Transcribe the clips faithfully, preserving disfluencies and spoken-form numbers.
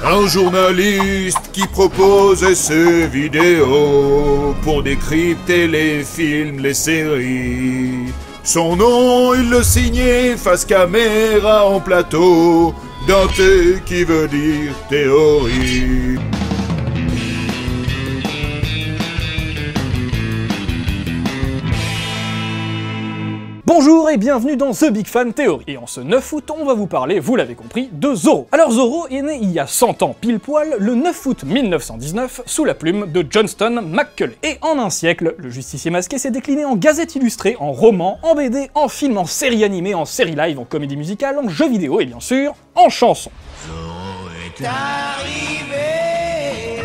Un journaliste qui proposait ses vidéos pour décrypter les films, les séries. Son nom, il le signait face caméra en plateau, d'un T qui veut dire théorie. Bonjour et bienvenue dans The Big Fan Theory. Et en ce neuf août, on va vous parler, vous l'avez compris, de Zorro. Alors Zorro est né il y a cent ans pile poil, le neuf août mille neuf cent dix-neuf, sous la plume de Johnston McCulley. Et en un siècle, le justicier masqué s'est décliné en gazette illustrée, en roman, en B D, en film, en série animée, en série live, en comédie musicale, en jeux vidéo et bien sûr, en chanson. Zorro est arrivé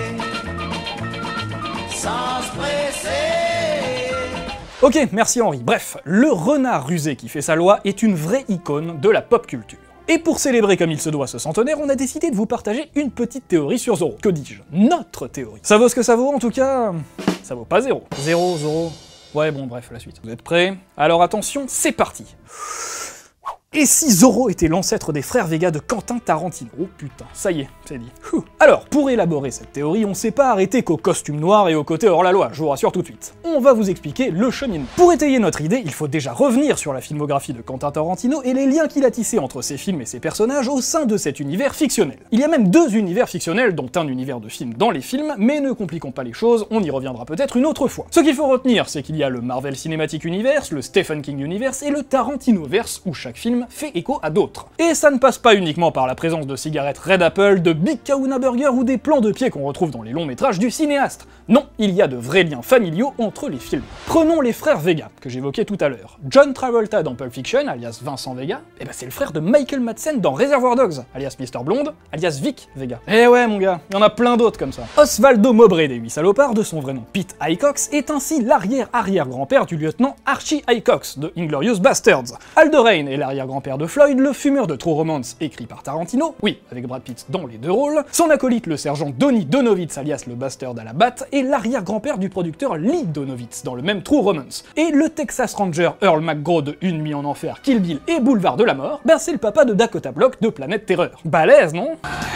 sans se presser. Ok, merci Henri. Bref, le renard rusé qui fait sa loi est une vraie icône de la pop culture. Et pour célébrer comme il se doit ce centenaire, on a décidé de vous partager une petite théorie sur Zorro. Que dis-je? Notre théorie. Ça vaut ce que ça vaut, en tout cas, ça vaut pas zéro. Zéro, Zorro... Ouais, bon, bref, la suite. Vous êtes prêts? Alors attention, c'est parti. Et si Zorro était l'ancêtre des frères Vega de Quentin Tarantino? Oh putain, ça y est, c'est dit. Ouh. Alors, pour élaborer cette théorie, on s'est pas arrêté qu'au costume noir et au côté hors-la-loi, je vous rassure tout de suite. On va vous expliquer le cheminement. Pour étayer notre idée, il faut déjà revenir sur la filmographie de Quentin Tarantino et les liens qu'il a tissés entre ses films et ses personnages au sein de cet univers fictionnel. Il y a même deux univers fictionnels, dont un univers de films dans les films, mais ne compliquons pas les choses, on y reviendra peut-être une autre fois. Ce qu'il faut retenir, c'est qu'il y a le Marvel Cinematic Universe, le Stephen King Universe et le Tarantinoverse, où chaque film fait écho à d'autres. Et ça ne passe pas uniquement par la présence de cigarettes Red Apple, de Big Kahuna Burger ou des plans de pied qu'on retrouve dans les longs métrages du cinéaste. Non, il y a de vrais liens familiaux entre les films. Prenons les frères Vega, que j'évoquais tout à l'heure. John Travolta dans Pulp Fiction, alias Vincent Vega, et ben c'est le frère de Michael Madsen dans Reservoir Dogs, alias Mister Blonde, alias Vic Vega. Eh ouais mon gars, il y en a plein d'autres comme ça. Osvaldo Mowbray des Huit Salopards, de son vrai nom Pete Hicox, est ainsi l'arrière-arrière-grand-père du lieutenant Archie Hicox de Inglourious Basterds. Aldo Raine est l'arrière-grand-père de Floyd, le fumeur de True Romance, écrit par Tarantino, oui, avec Brad Pitt dans les deux rôles, son acolyte le sergent Donnie Donowitz, alias le Bastard à la batte, et l'arrière-grand-père du producteur Lee Donowitz, dans le même True Romance. Et le Texas Ranger Earl McGraw de Une Nuit en Enfer, Kill Bill et Boulevard de la Mort, ben c'est le papa de Dakota Block de Planète Terreur. Balèze, non?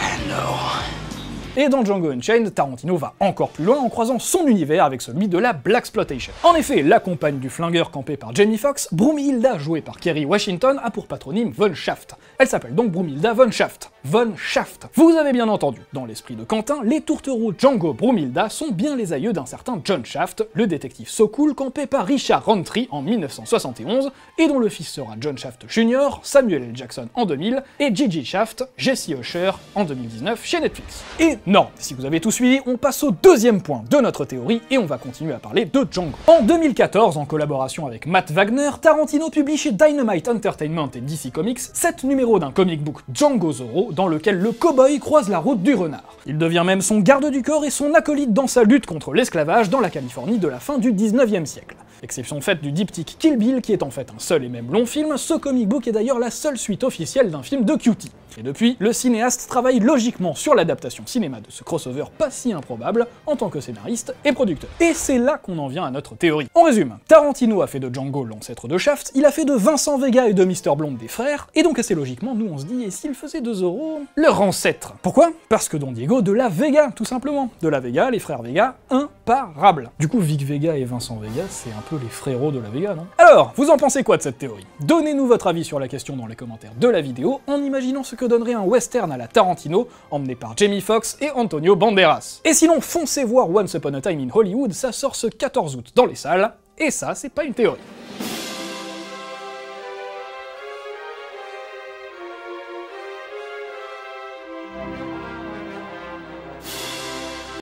Et dans Django Unchained, Tarantino va encore plus loin en croisant son univers avec celui de la Blaxploitation. En effet, la compagne du flingueur campé par Jamie Foxx, Broomhilda, jouée par Kerry Washington, a pour patronyme Von Shaft. Elle s'appelle donc Broomhilda Von Shaft. Von Shaft. Vous avez bien entendu, dans l'esprit de Quentin, les tourtereaux Django Broomhilda sont bien les aïeux d'un certain John Shaft, le détective so cool campé par Richard Roundtree en mille neuf cent soixante et onze, et dont le fils sera John Shaft Junior, Samuel L. Jackson en deux mille, et Gigi Shaft, Jesse Usher en deux mille dix-neuf chez Netflix. Et non, si vous avez tout suivi, on passe au deuxième point de notre théorie et on va continuer à parler de Django. En deux mille quatorze, en collaboration avec Matt Wagner, Tarantino publie chez Dynamite Entertainment et D C Comics sept numéros d'un comic book Django Zorro dans lequel le cow-boy croise la route du renard. Il devient même son garde du corps et son acolyte dans sa lutte contre l'esclavage dans la Californie de la fin du dix-neuvième siècle. Exception faite du diptyque Kill Bill qui est en fait un seul et même long film, ce comic book est d'ailleurs la seule suite officielle d'un film de Cutie. Et depuis, le cinéaste travaille logiquement sur l'adaptation cinéma de ce crossover pas si improbable en tant que scénariste et producteur. Et c'est là qu'on en vient à notre théorie. On résume, Tarantino a fait de Django l'ancêtre de Shaft, il a fait de Vincent Vega et de Mister Blonde des frères, et donc assez logiquement, nous on se dit, et s'il faisait de Zorro leur ancêtre? Pourquoi? Parce que Don Diego de la Vega, tout simplement. De la Vega, les frères Vega, imparables. Du coup, Vic Vega et Vincent Vega, c'est un peu les frérots de la Vega, non? Alors, vous en pensez quoi de cette théorie? Donnez-nous votre avis sur la question dans les commentaires de la vidéo, en imaginant ce que donnerait un western à la Tarantino, emmené par Jamie Foxx et Antonio Banderas. Et sinon, foncez voir Once Upon a Time in Hollywood, ça sort ce quatorze août dans les salles, et ça, c'est pas une théorie.